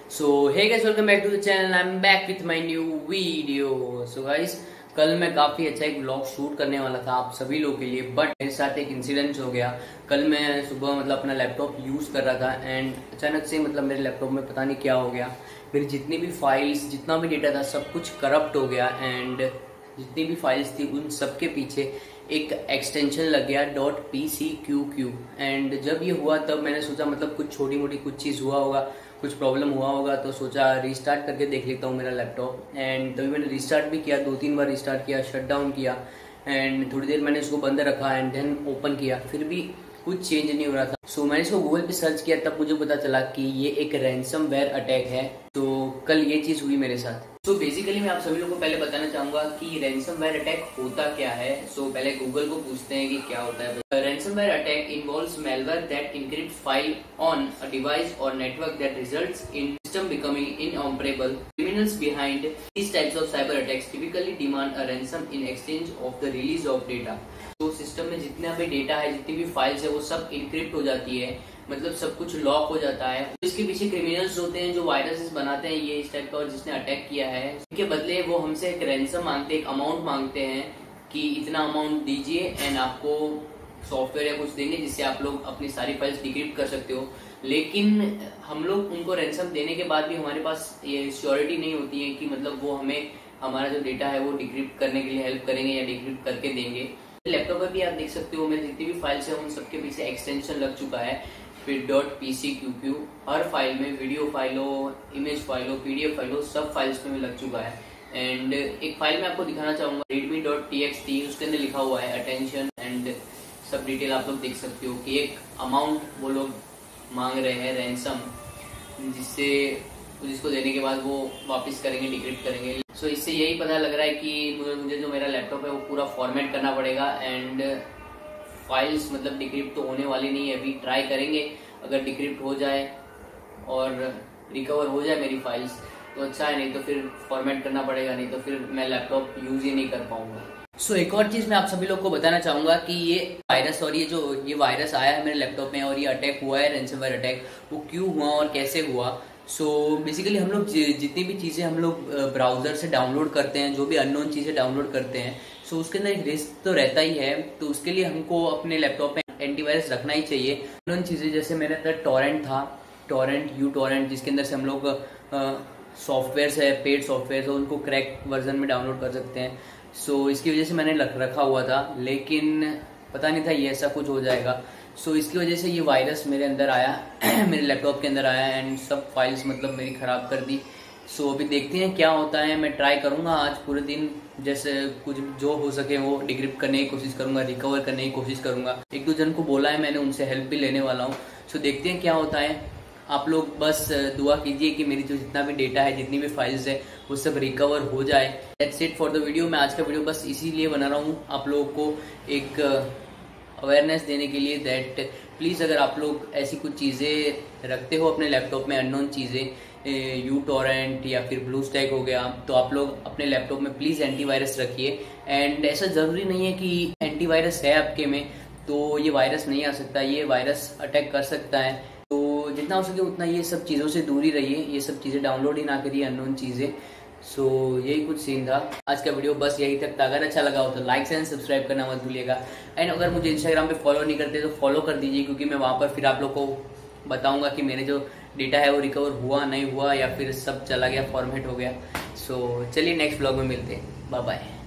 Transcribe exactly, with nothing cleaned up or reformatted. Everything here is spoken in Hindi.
So hey guys, welcome back to the channel. I am back with my new video. So guys, कल मैं काफी अच्छा एक व्लॉग शूट करने वाला था आप सभी लोगों के लिए, बट मेरे साथ एक इंसिडेंट हो गया। कल मैं सुबह मतलब अपना लैपटॉप यूज कर रहा था एंड अचानक से मतलब मेरे लैपटॉप में पता नहीं क्या हो गया। मेरी जितनी भी फाइल्स, जितना भी डेटा था, सब कुछ करप्ट हो गया एंड जितनी भी फाइल्स थी उन सबके पीछे एक एक्सटेंशन लग गया dot P C Q Q. And जब ये हुआ तब मैंने सोचा मतलब कुछ छोटी मोटी कुछ चीज़ हुआ होगा, कुछ प्रॉब्लम हुआ होगा, तो सोचा रीस्टार्ट करके देख लेता हूँ मेरा लैपटॉप। एंड तभी मैंने रीस्टार्ट भी किया, दो तीन बार रीस्टार्ट किया, शट डाउन किया एंड थोड़ी देर मैंने इसको बंद रखा एंड देन ओपन किया, फिर भी कुछ चेंज नहीं हो रहा था। सो so, मैंने इसको गूगल पे सर्च किया, तब मुझे पता चला कि ये एक रैंसमवेयर अटैक है। तो कल ये चीज़ हुई मेरे साथ। सो so, बेसिकली मैं आप सभी लोगों को पहले बताना चाहूंगा कि रैंसमवेयर अटैक होता क्या है। सो so, पहले गूगल को पूछते हैं कि क्या होता है। Ransomware attack involves malware that encrypts file on a device or network that results in system becoming inoperable. Criminals behind these types of cyber attacks typically demand a ransom in exchange of the release of data. तो सिस्टम में जितना भी डेटा है, जितनी भी फाइल्स है, वो सब इनक्रिप्ट हो जाती है, मतलब सब कुछ लॉक हो जाता है। इसके पीछे क्रिमिनल्स होते हैं जो वायरसेस बनाते हैं ये इस टाइप का, और जिसने अटैक किया है इसके बदले वो हमसे एक रैंसम मांगते हैं, एक अमाउंट मांगते हैं कि इतना अमाउंट दीजिए एंड आपको सॉफ्टवेयर या कुछ देंगे जिससे आप लोग अपनी सारी फाइल्स डिक्रिप्ट कर सकते हो। लेकिन हम लोग उनको रैंसम देने के बाद भी हमारे पास ये श्योरिटी नहीं होती है कि मतलब वो हमें हमारा जो डेटा है वो डिक्रिप्ट करने के लिए हेल्प करेंगे या डिक्रिप्ट करके देंगे। लैपटॉप पर भी आप देख सकते हो मेरे जितनी भी फाइल्स है उन सबके पीछे एक्सटेंशन लग चुका है फिर dot P C Q Q. हर फाइल में वीडियो फाइल हो, इमेज फाइल हो, पीडीएफ फाइल हो, सब फाइल्स में लग चुका है। एंड एक फाइल में आपको दिखाना चाहूंगा Redmi dot T X T, उसके अंदर लिखा हुआ है अटेंशन एंड सब डिटेल आप लोग देख सकते हो कि एक अमाउंट वो लोग मांग रहे हैं रैंसम, जिससे जिसको देने के बाद वो वापस करेंगे, डिक्रिप्ट करेंगे। सो so, इससे यही पता लग रहा है कि मुझे मुझे जो मेरा लैपटॉप है वो पूरा फॉर्मेट करना पड़ेगा एंड फाइल्स मतलब डिक्रिप्ट तो होने वाली नहीं है। अभी ट्राई करेंगे, अगर डिक्रिप्ट हो जाए और रिकवर हो जाए मेरी फाइल्स तो अच्छा है, नहीं तो फिर फॉर्मेट करना पड़ेगा, नहीं तो फिर मैं लैपटॉप यूज ही नहीं कर पाऊंगा। सो so, एक और चीज मैं आप सभी लोग को बताना चाहूंगा कि ये वायरस और ये जो ये वायरस आया है मेरे लैपटॉप में और ये अटैक हुआ है रैंसमवेयर अटैक, वो क्यों हुआ और कैसे हुआ। सो so, बेसिकली हम लोग जितनी भी चीज़ें हम लोग ब्राउज़र से डाउनलोड करते हैं, जो भी अननोन चीज़ें डाउनलोड करते हैं, सो so, उसके अंदर एक रिस्क तो रहता ही है। तो उसके लिए हमको अपने लैपटॉप में एंटीवायरस रखना ही चाहिए। अननोन चीज़ें जैसे मेरे अंदर टॉरेंट था, टॉरेंट यू टॉरेंट, जिसके अंदर से हम लोग सॉफ्टवेयर है, पेड सॉफ्टवेयर है, उनको क्रैक वर्जन में डाउनलोड कर सकते हैं। सो so, इसकी वजह से मैंने रखा हुआ था, लेकिन पता नहीं था ये ऐसा कुछ हो जाएगा। सो so, इसकी वजह से ये वायरस मेरे अंदर आया मेरे लैपटॉप के अंदर आया एंड सब फाइल्स मतलब मेरी ख़राब कर दी। सो so, अभी देखते हैं क्या होता है। मैं ट्राई करूँगा आज पूरे दिन, जैसे कुछ जो हो सके वो डिक्रिप्ट करने की कोशिश करूँगा, रिकवर करने की कोशिश करूँगा। एक दो जन को बोला है मैंने, उनसे हेल्प भी लेने वाला हूँ। सो so, देखते हैं क्या होता है। आप लोग बस दुआ कीजिए कि मेरी जो जितना भी डेटा है, जितनी भी फाइल्स है, वो सब रिकवर हो जाए। That's it for the video. मैं आज का वीडियो बस इसीलिए बना रहा हूँ आप लोगों को एक अवेयरनेस देने के लिए, दैट प्लीज़ अगर आप लोग ऐसी कुछ चीज़ें रखते हो अपने लैपटॉप में, अननोन चीज़ें, यू टॉरेंट या फिर ब्लू स्टैक हो गया, तो आप लोग अपने लैपटॉप में प्लीज़ एंटीवायरस रखिए। एंड ऐसा ज़रूरी नहीं है कि एंटीवायरस है आपके में तो ये वायरस नहीं आ सकता, ये वायरस अटैक कर सकता है। तो जितना हो सके उतना ये सब चीज़ों से दूर ही रहिए, ये सब चीज़ें डाउनलोड ही ना करिए, अननोन चीज़ें। सो so, यही कुछ सीन था आज का वीडियो, बस यही तक था। अगर अच्छा लगा हो तो लाइक एंड सब्सक्राइब करना मत भूलिएगा। एंड अगर मुझे इंस्टाग्राम पे फॉलो नहीं करते तो फॉलो कर दीजिए, क्योंकि मैं वहाँ पर फिर आप लोग को बताऊंगा कि मेरे जो डेटा है वो रिकवर हुआ नहीं हुआ या फिर सब चला गया, फॉर्मेट हो गया। सो so, चलिए नेक्स्ट ब्लॉग में मिलते हैं, बाय बाय।